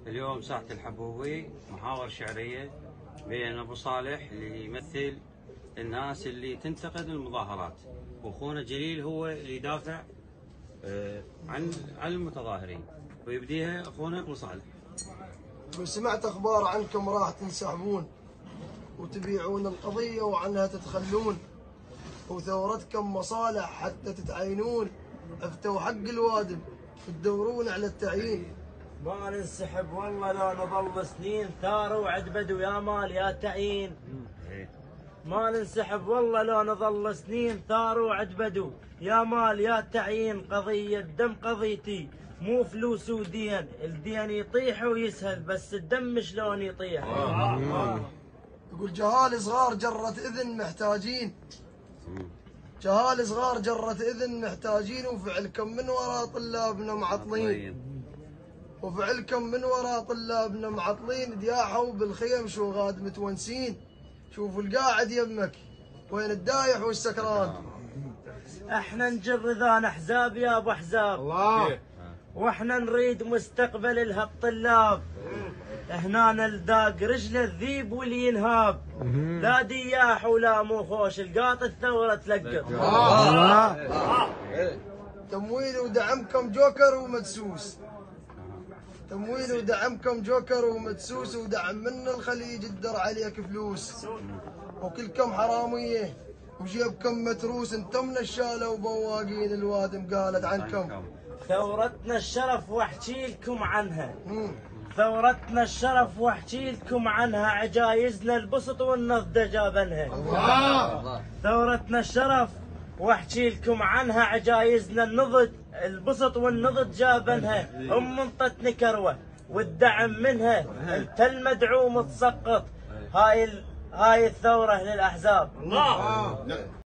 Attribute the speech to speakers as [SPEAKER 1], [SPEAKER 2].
[SPEAKER 1] اليوم ساحة الحبوبي محاور شعرية بين أبو صالح اللي يمثل الناس اللي تنتقد المظاهرات، وأخونا جليل هو اللي يدافع عن المتظاهرين، ويبديها أخونا أبو صالح.
[SPEAKER 2] وسمعت أخبار عنكم راح تنسحبون وتبيعون القضية وعنها تتخلون، وثورتكم مصالح حتى تتعينون، افتوا حق الوادم تدورون على التعيين.
[SPEAKER 3] ما ننسحب والله لو نظل سنين، ثار وعد بدو يا مال يا تعيين. ما ننسحب والله لو نظل سنين، ثار وعد بدو يا مال يا تعيين. قضية الدم قضيتي مو فلوس ودين، الدين يطيح ويسهل بس الدم شلون يطيح.
[SPEAKER 2] يقول جهال صغار جرت إذن محتاجين، جهال صغار جرت إذن محتاجين، وفعلكم من وراء طلابنا معطلين، وفعلكم من وراء طلابنا معطلين. دياحوا بالخيم شو غاد متونسين، شوفوا القاعد يمك وين الدايح والسكران.
[SPEAKER 3] احنا نجر ذان احزاب يا ابو احزاب الله، واحنا نريد مستقبل الهالطلاب. هنا نلداق رجل الذيب واللي ينهاب، لا دياح ولا مو خوش القاط الثوره تلقط.
[SPEAKER 2] تمويل ودعمكم جوكر ومدسوس، تمويل ودعمكم جوكر ومدسوس، ودعم من الخليج الدر عليك فلوس، وكلكم حراميه وجيبكم متروس. انتم نشاله وبواقين الوادم قالت عنكم.
[SPEAKER 3] ثورتنا الشرف واحكي لكم عنها، ثورتنا الشرف واحكي لكم عنها، عجايزنا البسط والنضج جابنها. ثورتنا الشرف واحكي لكم عنها، عجايزنا النضج البسط والنضج جابنها. منطتني كروه والدعم منها، انت المدعوم تسقط. هاي الثوره للاحزاب.